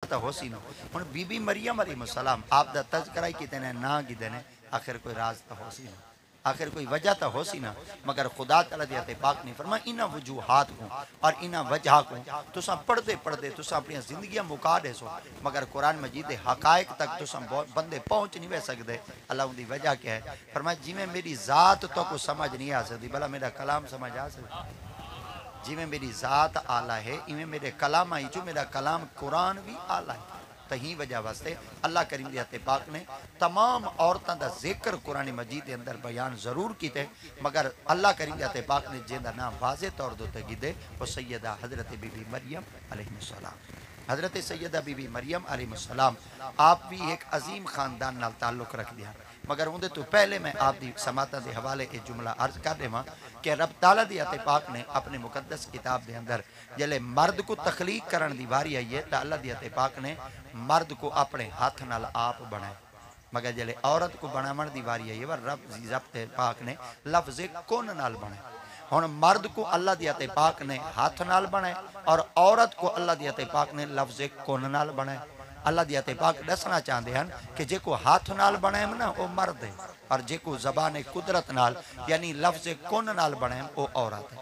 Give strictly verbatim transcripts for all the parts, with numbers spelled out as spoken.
तो हो सी ना। हुण बीबी मरियम अलैहिस्सलाम आप दा तज़किरा ही किते ने ना किते ने, आखिर कोई राज तो हो सी ना, आखिर कोई वजह तो हो सी ना। मगर खुदा तआला दी आते पाक ने फरमाया इन्हां वजूहात को और इन्हां वजह को तुसां पढ़दे पढ़दे तुसां अपनी जिंदगियां मुका देसो, मगर कुरान मजीद दे हकायक तक तुसां बंदे पहुंच नहीं वे सकदे। अल्लाह उनकी वजह क्या है? फरमाया जिवें मेरी जात तो को समझ नहीं आ सकती, भला मेरा कलाम समझ आ सकता? जिमें मेरी जात आला है इवें मेरे कलाम आई जो मेरा कलाम कुरान भी आला है। तही वजह वास्ते अल्लाह करीम दी पाक ने तमाम औरतों का जिक्र कुरान मजीद के अंदर बयान जरूर किए, मगर अल्लाह करीम दी पाक ने जिंदा नाम वाजे तौर पर गिदे वो सैयदा हजरत बीबी मरियम अलैहिस्सलाम। हजरत सैयदा बीबी मरियम अलैहिस्सलाम आप भी एक अजीम खानदान नाल ताल्लुक रख दिया, मगर उनके तो पहले मैं आप दी समाता के हवाले एक जुमला अर्ज कर देवां कि रब ताला दी आते पाक ने अपने मुकद्दस किताब के अंदर जले मर्द को तखलीक करने की वारी आई है तो अल्लाह दी आते पाक ने मर्द को अपने हाथ नाल आप बनाए, मगर जले औरत को बनावन की वारी आई है वह रब रब पाक ने लफ्ज़ कुन नाल बनाए। हुण मर्द को अल्लाह दी आते पाक ने हाथ नाल बनाए और औरत को अल्लाह दी आते पाक ने लफ्ज़ कुन नाल बनाए। अल्लाह दी आते पाक दसना चाहते हैं कि जे को हाथ नाल बनाए ना वो मर्द है और जे को ज़बान कुदरत नाल यानी लफ्ज़ कुन नाल बनाए वो औरत है।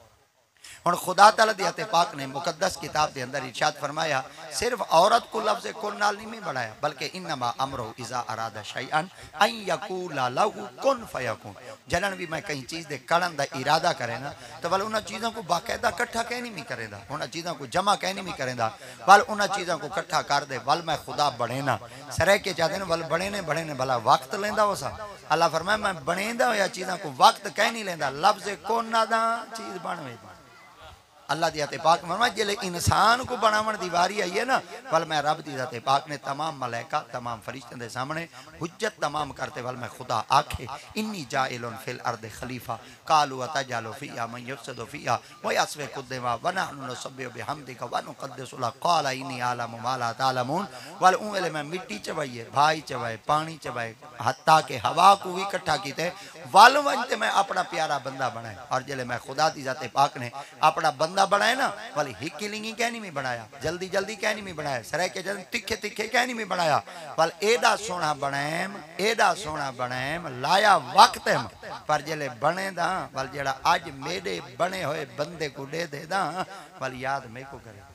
हुण खुदा तआला दी आते पाक ने मुकद्दस किताब के अंदर इरशाद फरमाया सिर्फ औरत को लफ्ज़ कुन नाल नहीं बनाया, बल्कि इन्नमा अमरो इज़ा अरादा शैअन अन यकूला लहू कुन फयकुन। जलन भी मैं कहीं चीज़ दे करण दा इरादा करे ना तो वल उन चीज़ों को बाकायदा इकट्ठा कह नहीं करेंदा, उन चीज़ों को जमा कह नहीं करेंदा, वल उन चीज़ों को इकट्ठा कर दे वल मैं खुदा बने ना सरे के चाहते वल बने ने बने ने भला वक्त लेंदा हो सा। अल्लाह फरमाया मैं बनेंदा होया चीज़ों को वक्त कह नहीं लेंदा, लफ्ज़ कुन दा चीज़ बनवे। अल्लाह दी आते पाक फरमाया जिले इंसान को बनावन दी वारी आई है ना वल मैं रब दी आते पाक ने तमाम मलाइका तमाम फरिश्तों के सामने हुज्जत तमाम करते वल मैं खुदा आखे इन्नी जाइलुन फिल अर्द खलीफा कालू अतजालु फिया मन युफसिदु फिया व यसफिकु दिमा व नहनु नुसब्बिहु बिहम्दिका व नुक़द्दिसु लक क़ाल इन्नी अअलमु मा ला तअलमून। वल उवेले मैं मिट्टी चबाइए भाई चबाए पानी चबाए हत्ता के हवा को भी इकट्ठा कीते वल वंते मैं अपना प्यारा बंदा बनाए। और जिले मैं खुदा दी आते पाक ने अपना बंदा बनाए ना वाली हिक्की लिंगी कहनी में बनाया, जल्दी जल्दी कहनी में बनाया, सरे के जल्दी तिखे तिखे कहनी में बनाया, वाल एदा सोना बनाएम एदा सोना बनाएम लाया वक्त है पर जले बने दा वाल जेड़ा आज मेरे बने हुए बंदे को दे दे दा वाल याद मेरे को करे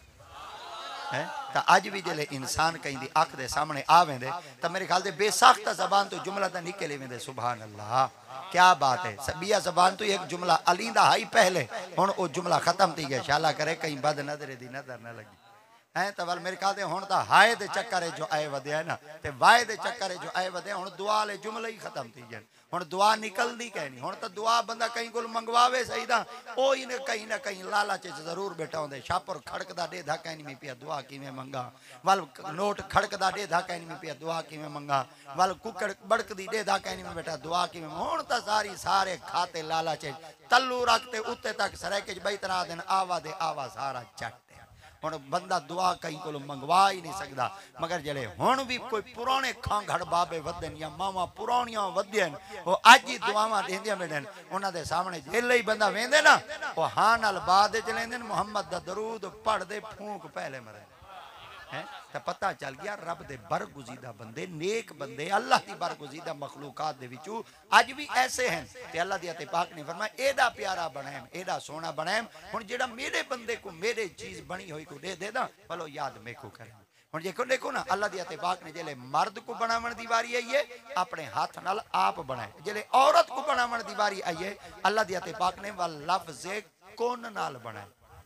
है तो अज भी जले इंसान कहीं दी अख दे सामने आ वेंदे तो मेरे ख्याल से बेसाख्त जबान तो जुमला तो निकले वेंदे सुभान अल्लाह क्या बात है। सबिया जबान तो एक जुमला अलींदा हाई पहले हुण वो जुमला खत्म थी गया शाला करे कहीं बद नजरे दी नजर न लगी है तो वल मेरे ख्याल से हुण तो हाय दे चक्कर जो आए वधे है ना ते वाए दे चक्कर जो आए वधे हुण दुआ वाले जुमले ही खत्म थी गए हुण दुआ निकलदी कहनी हुण तो दुआ बंदा कहीं कोल मंगवावे सही दा ओ ही ने कहीं ना कहीं लालच जरूर बैठा होंदे छापर खड़कदा डेधा कहनी में पिया दुआ किवें मंगा वल नोट खड़कदा डेधा कहनी में पिया दुआ किवें मंगा वल कुकड़ बड़कदी डेधा कहनी में बेटा दुआ किवें। हुण तो सारी सारे खाते लालच तल्लू रखते उत्ते तक सरेके बई तरह दिन आवा दे आवा सारा चट हुण बंदा दुआ कहीं को मंगवा ही नहीं सकता। मगर जड़े हुण भी कोई पुराने खांघड़ बाबे वधन या मावा पुरानियां वधियन वो अज ही दुआवां देंदियां बैठन उन्हां दे सामने जेले ही बंदा वेंदे ना वो हां नाल बाद च लेंदे मुहम्मद दा दरूद पढ़दे फूंक पहले मरे है तो पता चल गया रब दे बरगुजीदा बंदे नेक बंदे अल्लाह की बरगुजीदा मखलूकात दे विचों अज भी ऐसे हैं ते अल्लाह दी आते पाक ने फरमाया एडा प्यारा बनाएम एडा सोना बनाएम हुण जेड़ा मेरे बंदे को मेरे चीज बनी हुई को दे दे दा भलो याद मेको करे। हुण देखो देखो ना अल्लाह दी आते पाक ने जेले मर्द को बनावन दी वारी आई है अपने हाथ नाल आप बनाए, जेले औरत को बनावन दी वारी आई है अल्लाह दी आते पाक ने वल लफ्ज़ कुन नाल बनाए।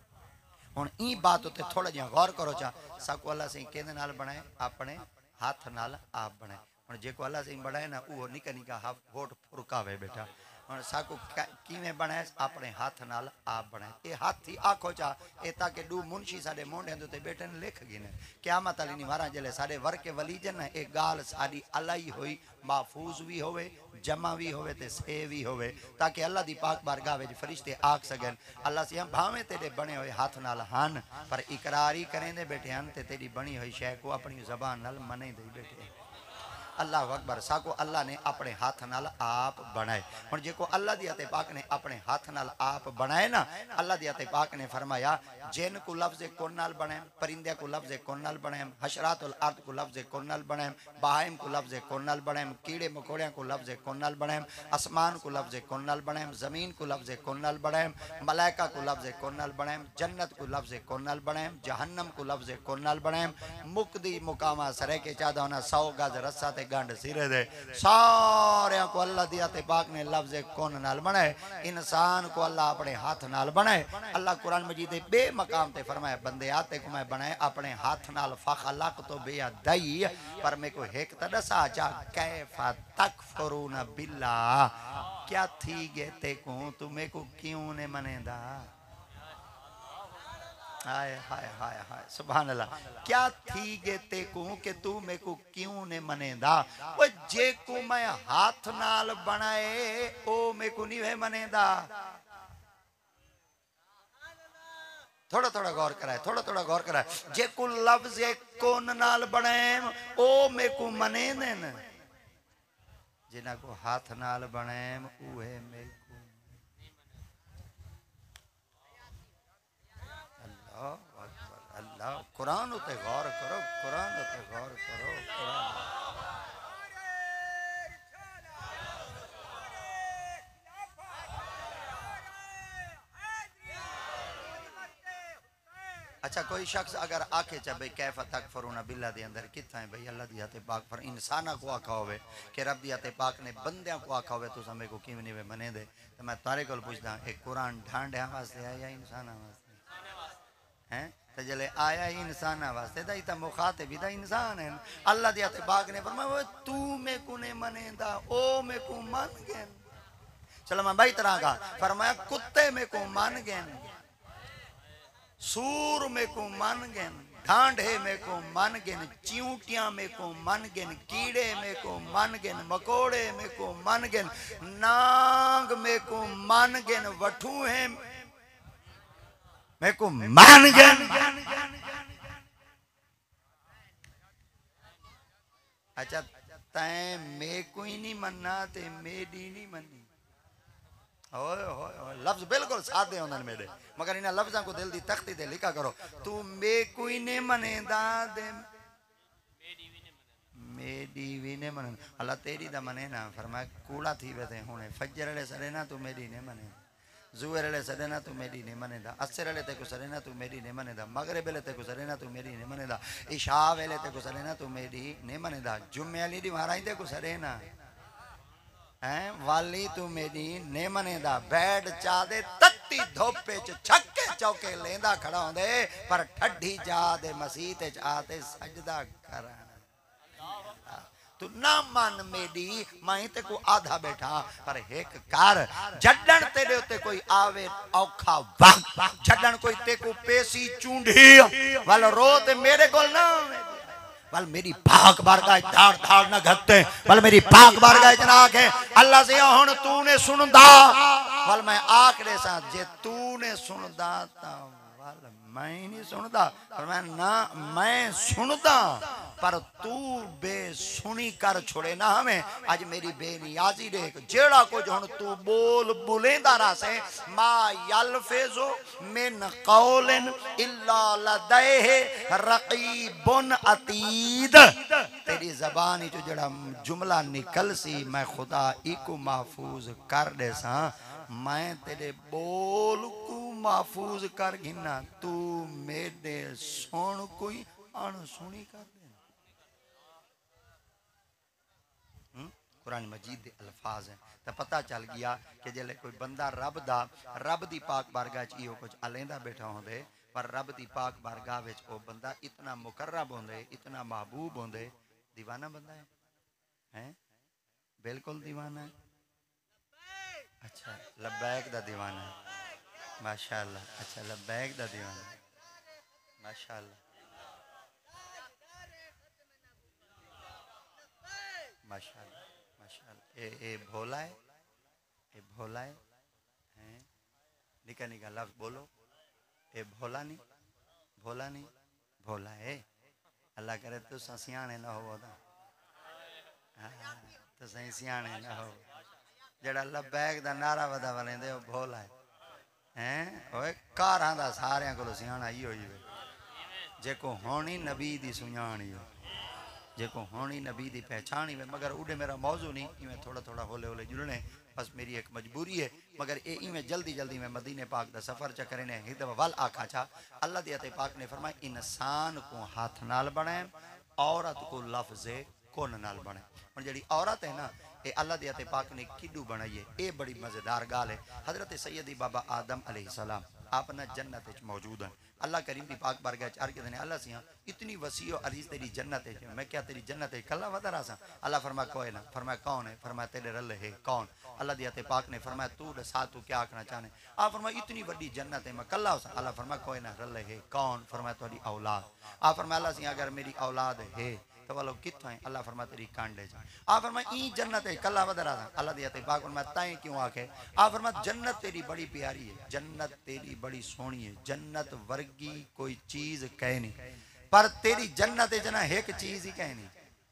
हुण ई बात उत्ते थोड़ा जिहा गौर करो चा साको अल्लाह से केंदे नाल बनाए अपने हाथ नाल आप बनाए। हुण जेको अल्लाह से बनाए ना वो निका निका हाथ होठ फुरकावे बेटा हुण साको किवें बनाए अपने हाथ नाल आप बनाए। ये हाथी आखो चा ए ताकि दू मुंशी साडे मोंढे दे बैठे ने लिख गए ने क़यामत वाली निवारा जले साडे वर्के वली जन ए गाल साडी अलाई होई महफूज भी होवे जमा भी होवे ते से भी होवे ताकि अल्लाह दी पाक बारगाह विच फरिश्ते आख सकन अल्लाह से भावें तेरे बने हुए हाथ नाल हन पर इकरार ही करेंदे बैठे हन ते तेरी बनी हुई शै को अपनी ज़बान नाल मने दे बैठे। अल्लाह अकबर साको अल्लाह ने अपने हाथ नाल आप बनाए। हुण जेको अल्लाह दी अते पाक ने अपने हाथ नाल आप बनाए ना, अल्लाह दी अते पाक ने फरमाया जिन को लफ्ज़ कुन नाल बनाए, परिंदे को लफ्ज़ कुन नाल बनाए, हशरातुल अर्द को लफ्ज़ कुन नाल बनाए, बहाइम को लफ्ज़ कुन नाल बनाए, कीड़े मकोड़ियां को लफ्ज़ कुन नाल बनाए, आसमान को लफ्ज़ कुन नाल बनाए, जमीन को लफ्ज़ कुन नाल बनाए, मलाइका को लफ्ज़ कुन नाल बनाए, जन्नत को लफ्ज़ कुन नाल बनाए, जहन्नम को लफ्ज़ कुन नाल बनाए, मुक्ति मुकामा सरे के चादा होना सौ गज रस्सा ते गंढ सिरे दे सारे को अल्लाह दिया ते पाक ने लफ्ज़ कुन नाल बनाए। इंसान को अल्लाह अपने हाथ नाल बनाए। अल्लाह कुरान मजीद दे बे मकाम ते फरमाया बंदे आते को मैं बनाए अपने हाथ नाल फखलक तो बेअदई, पर मैं को एक त दसा चा कैफा तकफुरून बिल्लाह, क्या थी गे ते को तुम्हें को क्यों ने मनेदा। हाय हाय हाय हाय सुभान अल्लाह, क्या थी गे ते को के तू मेरे को क्यों ने मनेदा। वो जे को मैं हाथ नाल बनाए ओ मेरे को नहीं है मनेदा। थोड़ा थोड़ा गौर कराए, थोड़ा थोड़ा गौर कराए। जे को लफ्ज़ कोन नाल बनाए ओ मेरे को मने देन, जिना को हाथ नाल बनाए उहे मेरे को। अल्लाह अल्लाह, कुरान उते गौर करो, कुरान उते गौर करो, कुरान। अच्छा कोई शख्स अगर आके चा भाई कैफा तकफुरून बिल्लाह दे अंदर कितना है भाई अल्लाह दी आते पाक पर इंसाना को आखा होवे कि रब दी आते पाक ने बंदियां को आखा होवे तो समय को किवें नहीं मने दे। तो मैं तारे को पूछदा एक कुरान ढांढिया वास्ते है या इंसाना वास्ते हैं? तो जले आया ही इंसाना वास्ते दा इता मुखातिब भी दा इंसान है। अल्लाह दी आते पाक ने फरमाया तू में को ने मनेदा ओ में को मान गए। चलो मैं भाई तरह का फरमाया कुत्ते में को मान गए, सूर में को मान गए, ढांढे में को मान गए, चिंटियां में को मान गए, कीड़े में को मान गए, मकोड़े में को मान गए, नाग में को मान गए, वठूहे में को मान गए। अच्छा तैं मैं कोई नहीं मनना ते मेरी नहीं मनी। ओए ओए लफ्ज बिल्कुल सादे होंदे मेरे, मगर इन लफ्जां को दिल दी तख्ती ते लिखा करो। तू मैं कोई ने मनेदा दे मेरी भी ने मन अल्लाह तेरी दा मने ना। फरमाया कूड़ा थी वैसे हुने फजर ले सरे ना तू मेरी ने मने, जुहर ले सरे ना तू मेरी ने मनेदा, असर ले ते को सरे ना तू मेरी ने मनेदा, मगरिब ले ते को सरे ना तू मेरी ने मनेदा, इशा वेले ते को सरे ना तू मेरी ने मनेदा, जुम्मे अली दी महाराज ते को सरे ना हैं वाली तू मेरी ने मनेदा। बैठ चा दे तत्ती धोपे च छक्के चौके लेंदा खड़ा होंदे पर ठड्डी जा दे मसीह ते आते सजदा करन। तू ना मन मेरी मैं ते को आधा बैठा पर एक कार जड्डन तेरे उते कोई आवे औखा वक्त जड्डन कोई ते को पेसी चूंढी वाल रो ते मेरे को ना वाल मेरी पाक बारगाह धाड़ धाड़ ना घटते वाल मेरी पाक बारगाह च ना आके अल्लाह से हुन तूने सुनदा वाल मैं आखरे सा जे तूने सुनदा ता वाल मैं नहीं सुनदा पर मैं ना मैं सुनदा पर तू बेसुनी कर छोड़े ना हमें। आज मेरी बेनियाजी देख जेड़ा कुछ हुन तू बोल बुलेंदा रसे मा यल्फिजु मिन कौलिन इल्ला लदैहि रकीबुन अतीद। तेरी ज़बान जो जड़ा जुमला निकल सी मैं खुदा इको महफूज कर दे सा, मैं तेरे बोल को महफूज कर गिना, तू मेरे सुन कोई अनसुनी कर दे। कुरान मजीद दे अल्फाज हैं तो पता चल गया कि जले कोई बंदा रब दा रब दी पाक बारगाह च इहो कुछ अलेंदा बैठा होंदे पर रब दी पाक बारगाह विच ओ बंदा इतना मुकर्रब होंदे इतना महबूब होंदे। दीवाना बंदा है हैं बिल्कुल दीवाना है। अच्छा लब्बैक दा दीवाना है माशाअल्लाह। अच्छा लब्बैक दा दीवाना है माशाअल्लाह माशाअल्लाह माशाअल्लाह। ए ए भोला है ए भोला है हैं निका निका लफ्ज बोलो ए भोला नहीं भोला नहीं भोला है। अल्लाह करे तो सियाने ना हो तो सही सियाने ना हो जड़ा लबैक दा नारा वदा वालेंदे ओ भोला है हैं ओए कारां दा सारियां कोलो सियाना ही होई वे जेको होनी नबी दी सुञाणी है जेको होनी नबी दी पहचान ही मगर उड़े मेरा मौजू नहीं इवें थोड़ा थोड़ा होले होले जुड़ने बस मेरी एक मजबूरी है मगर ये इवें जल्दी जल्दी में मदीने पाक दा सफ़र च करने हिद वल आखा छा अल्लाह दी अते पाक ने फरमाया इंसान को हाथ नाल बनाए औरत को लफ्ज़े कोन नाल बनाए और जड़ी औरत है ना ये अल्लाह दी अते पाक ने किडू बनाई है ये बड़ी मज़ेदार गाल है हज़रत सैयदी बाबा आदम अलैहिस्सलाम आप ना जन्नत में मौजूद हैं अल्लाह करीम दी पाक बारगाह चार के देने अल्लाह सिया इतनी वसी और अजीज तेरी जन्नत है मैं क्या तेरी जन्नत है कल्ला वदा रहा अल्लाह फरमाया कोई ना फरमाया कौन है फरमाया तेरे रल्ले है कौन अल्लाह दी अते पाक ने फरमाया तू दसा तू क्या आखना चाहने आप फरमाया इतनी बड़ी जन्नत है मैं कल्ला हो अल्लाह फरमाया कोई ना रल्ले है कौन फरमाया तेरी औलाद आप फरमाया अल्लाह सिया अगर मेरी औलाद है तो वालो कित्थों है अल्लाह फरमाया तेरी कांडे जा आप फरमाया ई जन्नत है कल्ला वदा रहा अल्लाह दी अते पाक फरमाया ताई क्यों आखे आप फरमाया जन्नत तेरी बड़ी प्यारी है जन्नत तेरी बड़ी सोहनी है जन्नत वर्गी कोई चीज कह नहीं पर तेरी जन्नत है जना एक चीज ही कह नहीं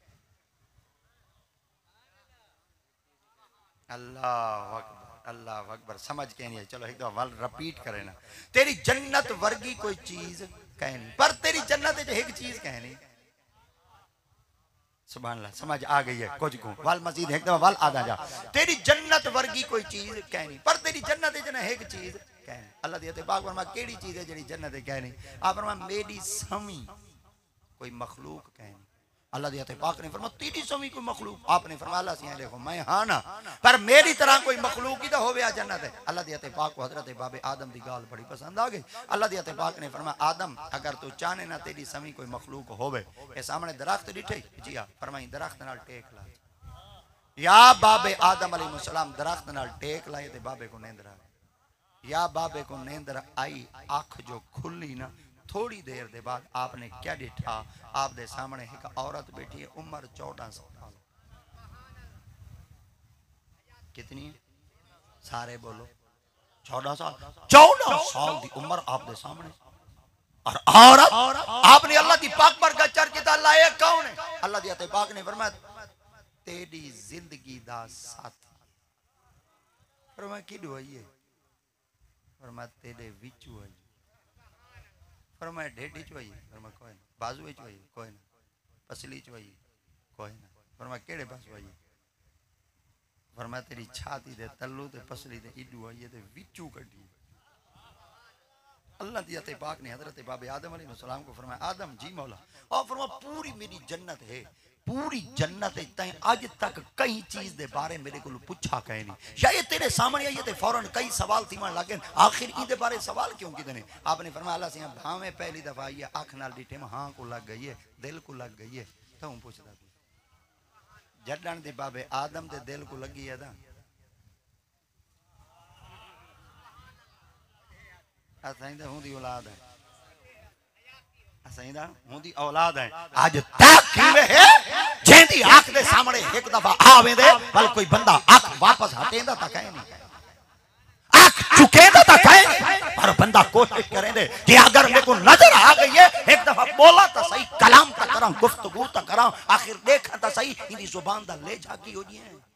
अल्लाह अकबर अल्लाह अकबर समझ के नहीं है चलो एक दफा रिपीट करें ना तेरी जन्नत वर्गी कोई चीज कह नहीं पर तेरी जन्नत है एक चीज कह नहीं सुभान अल्लाह समझ आ गई है कुछ को वाल मजीद एक दफा वाल आदा जा तेरी जन्नत वर्गी कोई चीज कह नहीं पर तेरी जन्नत है जना एक चीज कह नहीं अल्लाह दी अते पाक फरमाया केड़ी चीज है जेड़ी जन्नत है कह नहीं आप फरमाया मेरी समी कोई मखलूक कह नहीं अल्लाह दी अते पाक ने फरमाया तेरी समी कोई मखलूक आपने फरमाया अल्लाह सिया देखो मैं हां ना पर मेरी तरह कोई मखलूक ही तो होवे आ जन्नत है अल्लाह दी अते पाक को हजरत बाबे आदम दी गाल बड़ी पसंद आ गई अल्लाह दी अते पाक ने फरमाया आदम अगर तू चाहे ना तेरी समी कोई मखलूक होवे ए सामने दरख्त दिखे जी हां फरमाई दरख्त नाल टेक ला या बाबे आदम अलैहिस्सलाम दरख्त नाल टेक लाए ते बाबे को नींद आ या बाबे को नींद आई आंख जो खुली ना थोड़ी देर दे बाद आपने क्या देखा आप दे सामने एक औरत बैठी है उम्र चौदह साल कितनी सारे बोलो चौदह साल चौदह साल की उम्र आप दे सामने और औरत आपने अल्लाह की पाक पर का चर किता लाए कौन है अल्लाह दी अते पाक ने फरमाया तेरी जिंदगी दा साथी फरमाया किडो आई है फरमाया तेरे विचू आई फरमाया ढेडी चोई फरमाया कोई ना बाजू चोई कोई ना पसली चोई कोई ना फरमाया केड़े पासो आई फरमाया तेरी छाती दे तल्लू ते पसली दे इडू आई ते विचू कटी अल्लाह दी अते पाक ने हजरत बाबे आदम अलैहिस्सलाम को फरमाया आदम जी मौला और फरमाया पूरी मेरी जन्नत है पूरी जन्नत तय आज तक कई चीज दे बारे मेरे को पूछा कहे नहीं या ये तेरे सामने आई ते फौरन कई सवाल थी मन लगे आखिर इदे बारे सवाल क्यों किदे ने आपने फरमाया अल्लाह सिया भावे पहली दफा आई है आंख नाल डिठे में हां को लग गई है दिल को लग गई है तो हूं पूछदा जडन दे बाबे आदम दे दिल को लगी है दा असाई दा हुंदी औलाद है असाईदा हुंदी औलाद है आज तक कीवे है जेंदी आंख दे सामने एक दफा आवे दे बल कोई बंदा आंख वापस हटेंदा ता कहे नहीं आंख झुकेंदा ता कहे पर बंदा कोशिश करे दे कि अगर मेरे को नजर आ गई है एक दफा बोला ता सही कलाम ता करा गुफ्तगू ता करा आखिर देखा ता सही इंदी जुबान दा ले जाकी हो जी है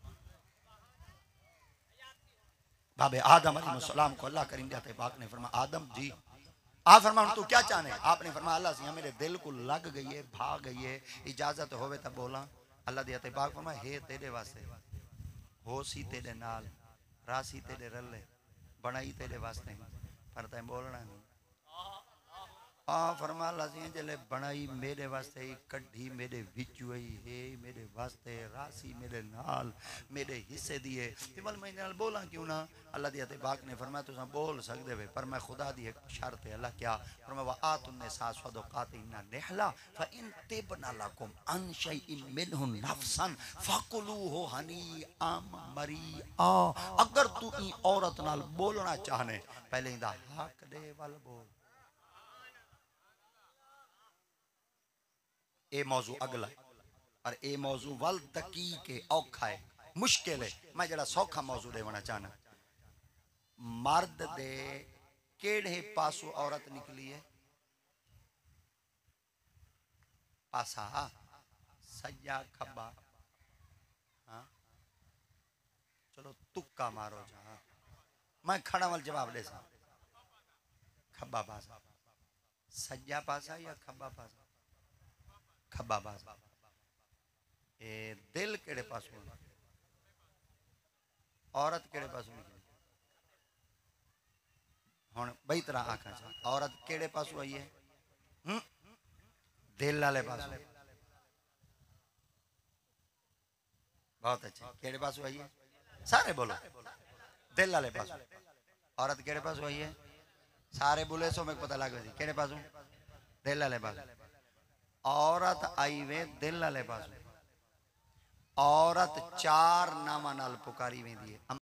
बाबे आदम अलैहिस्सलाम को अल्लाह करीम दे पाक ने फरमाया आदम जी आप फरमाया तू क्या चाहने आपने फरमाया अल्लाह से मेरे दिल को लग गई है भाग गई है इजाजत होवे तो बोला अल्लाह दी अते पाक फरमाया हे तेरे वास्ते होसी तेरे नाल रासी तेरे रले बनाई तेरे वास्ते पर तै बोलना नहीं आ फरमाया अल्लाह से जले बनाई मेरे वास्ते कड्ढी मेरे विच आई है मेरे वास्ते रासी मेरे नाल मेरे हिस्से दिए तिमल मैं नाल बोला क्यों ना अल्लाह दी अते पाक ने फरमाया तुसा बोल सकदे वे पर मैं खुदा दी एक शर्त है अल्लाह क्या फरमाया वा आतुन्ने सासदकातिना नहला फ इन तिबना लकुम अन शैइन मिनहु नफ्सन फकुलूहु हनी आम मरी आ अगर तू ई औरत नाल बोलना चाहने पहले इंदा हक दे वाल बोल ए मौजू अगला और ए मौजू वल तकी के औखा है मुश्किल है मैं जरा सौखा मौजू देना चाहना मर्द दे केड़े पासों औरत निकली है पासा सज्जा खब्बा चलो तुक्का मारो जा मैं खड़ा वाल जवाब दे सा खब्बा पासा सज्जा पासा या खब्बा पासा खब्बा पासा ए दिल केड़े पासों औरत केड़े पासों निकली हुण बई तरह आखा चा औरत केड़े पासों आई है हम्म दिल वाले पासों बहुत अच्छे केड़े पासों आई है सारे बोलो दिल वाले पासों औरत केड़े पासों आई है सारे बोले सो मेरे पता लग गई केड़े पासों दिल वाले पासों औरत आई वे दिल वाले पासों औरत चार नामा नाल पुकारी वेंदी है।